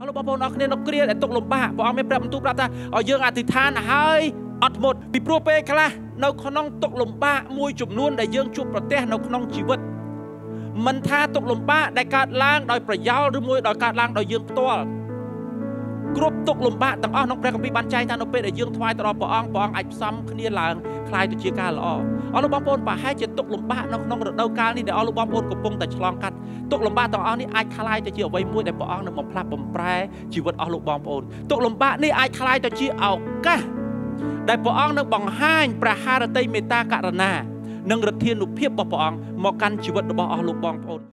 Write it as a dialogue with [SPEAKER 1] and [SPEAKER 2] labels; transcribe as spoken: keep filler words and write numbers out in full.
[SPEAKER 1] លោកបងប្អូនអរគ្នានៅគ្រាដែលទុកលំបាកព្រះអង្គមានប្រាប់បន្ទូលប្រាប់ថាឲ្យយើងអធិដ្ឋានហើយអត់មុតពីព្រោះពេលខ្លះនៅក្នុងទុកលំបាកមួយចំនួនដែលយើងជួបប្រទះនៅក្នុងជីវិតមិនថាទុកលំបាកដែលកើតឡើងដោយប្រយោលឬមួយដោយកើតឡើងដោយយើងផ្ទាល់គ្រប់ទុកលំបាកទាំងអស់ក្នុងព្រះគម្ពីរបានចែងថានៅពេលដែលយើងថ្វាយទៅដល់ព្រះអង្គព្រះអង្គអាចផ្សំគ្នាឡើងคล้ายទៅជាការល្អអរលោកបងប្អូនប្រហែលជាទុកលំបាកនៅក្នុងរដូវកាលនេះដែលអរលោកបងប្អូនកំពុងតែឆ្លងកាត់ទុកលំបាកទាំងអស់នេះអាចคล้ายទៅជាអ្វីមួយដែលព្រះអង្គនឹងបំផ្លាស់បំប្រែជីវិតអស់លោកបងប្អូនទុកលំបាកនេះអាចคล้ายទៅជាឱកាសដែលព្រះអង្គនឹងបង្ហាញព្រះハរតីមេត្តាករុណានិងឫទ្ធានុភាពរបស់ព្រះអង្គមកកាន់ជីវិតរបស់អស់លោកបងប្អូន